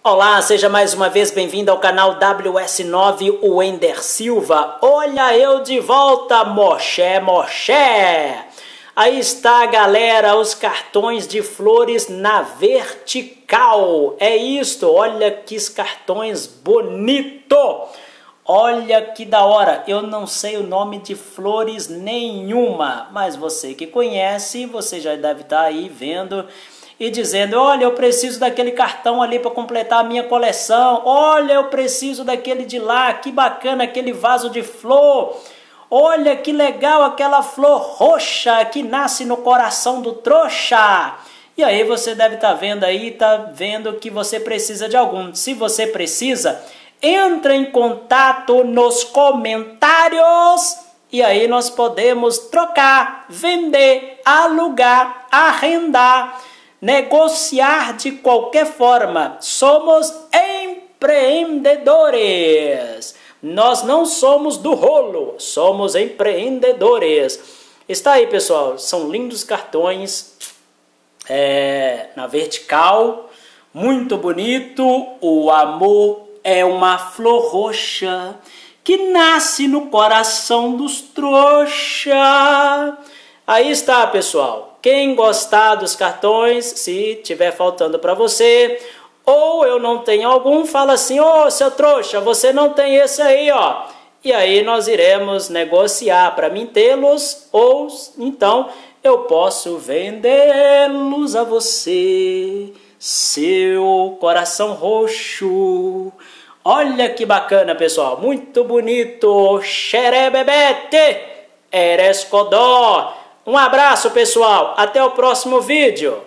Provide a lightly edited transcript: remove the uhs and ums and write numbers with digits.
Olá, seja mais uma vez bem-vindo ao canal WS9 Wender Silva. Olha eu de volta, moché. Aí está, galera, os cartões de flores na vertical. É isto, olha que cartões bonito. Olha que da hora. Eu não sei o nome de flores nenhuma, mas você que conhece, você já deve estar aí vendo e dizendo: olha, eu preciso daquele cartão ali para completar a minha coleção. Olha, eu preciso daquele de lá, que bacana aquele vaso de flor. Olha que legal aquela flor roxa que nasce no coração do trouxa. E aí você deve estar vendo aí, que você precisa de algum. Se você precisa, entra em contato nos comentários e aí nós podemos trocar, vender, alugar, arrendar, negociar de qualquer forma. Somos empreendedores. Nós não somos do rolo, somos empreendedores. Está aí, pessoal, são lindos cartões na vertical, muito bonito. O amor é uma flor roxa que nasce no coração dos trouxa. Aí está, pessoal. Quem gostar dos cartões, se tiver faltando para você, ou eu não tenho algum, fala assim: ô, seu trouxa, você não tem esse aí, ó. E aí nós iremos negociar para mim tê-los, ou então eu posso vendê-los a você, seu coração roxo. Olha que bacana, pessoal, muito bonito. Xerebebete, erescodó. Um abraço, pessoal. Até o próximo vídeo.